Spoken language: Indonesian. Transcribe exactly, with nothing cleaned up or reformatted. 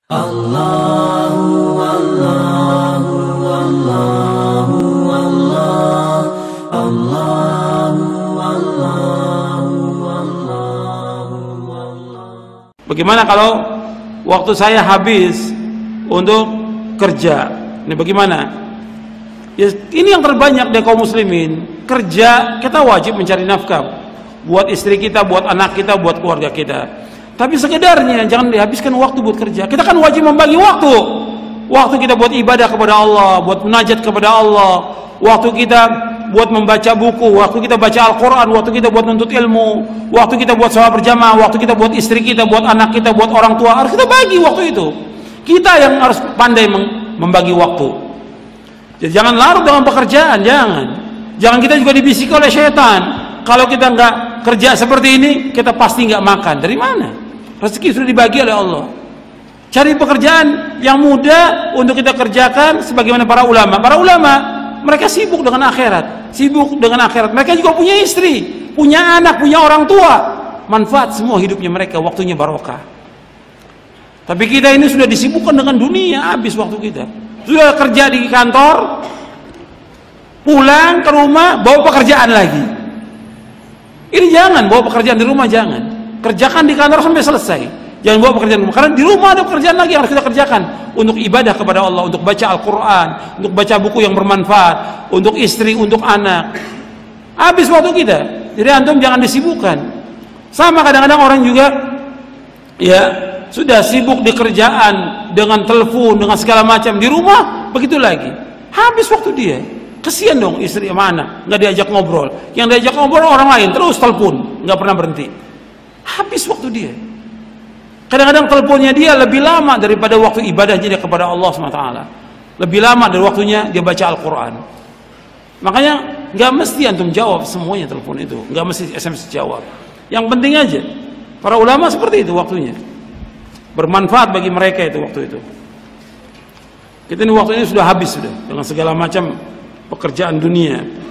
Allahu Allahu Allahu Allah Allahu Allahu Allahu Allah. Bagaimana kalau waktu saya habis untuk kerja? Ini bagaimana? Ya, ini yang terbanyak dari kaum muslimin. Kerja, kita wajib mencari nafkah buat istri kita, buat anak kita, buat keluarga kita. Tapi sekedarnya jangan dihabiskan waktu buat kerja. Kita kan wajib membagi waktu. Waktu kita buat ibadah kepada Allah, buat munajat kepada Allah, waktu kita buat membaca buku, waktu kita baca Al-Quran, waktu kita buat nuntut ilmu, waktu kita buat sholat berjamaah, waktu kita buat istri kita, buat anak kita, buat orang tua. Harus kita bagi waktu itu. Kita yang harus pandai membagi waktu. Jadi jangan larut dalam pekerjaan, jangan. Jangan kita juga dibisiki oleh syaitan. Kalau kita nggak kerja seperti ini, kita pasti nggak makan. Dari mana? Rezeki sudah dibagi oleh Allah. Cari pekerjaan yang mudah untuk kita kerjakan sebagaimana para ulama. Para ulama, mereka sibuk dengan akhirat. Sibuk dengan akhirat. Mereka juga punya istri, punya anak, punya orang tua. Manfaat semua hidupnya mereka, waktunya barokah. Tapi kita ini sudah disibukkan dengan dunia, habis waktu kita. Sudah kerja di kantor, pulang ke rumah, bawa pekerjaan lagi. Ini jangan, bawa pekerjaan di rumah jangan. Kerjakan di kantor sampai selesai. Jangan bawa pekerjaan di rumah. Karena di rumah ada pekerjaan lagi yang harus kita kerjakan. Untuk ibadah kepada Allah, untuk baca Al-Quran, untuk baca buku yang bermanfaat, untuk istri, untuk anak. Habis waktu kita. Jadi antum jangan disibukkan. Sama kadang-kadang orang juga ya sudah sibuk di kerjaan, dengan telepon, dengan segala macam. Di rumah begitu lagi. Habis waktu dia. Kesian dong istri sama anak, nggak diajak ngobrol. Yang diajak ngobrol orang lain, terus telepon, nggak pernah berhenti. Habis waktu dia. Kadang-kadang teleponnya dia lebih lama daripada waktu ibadahnya dia kepada Allah subhanahu wa taala. Lebih lama dari waktunya dia baca Al-Quran. Makanya nggak mesti antum jawab semuanya telepon itu, nggak mesti S M S jawab. Yang penting aja. Para ulama seperti itu waktunya. Bermanfaat bagi mereka itu waktu itu. Kita ini waktunya sudah habis sudah dengan segala macam pekerjaan dunia.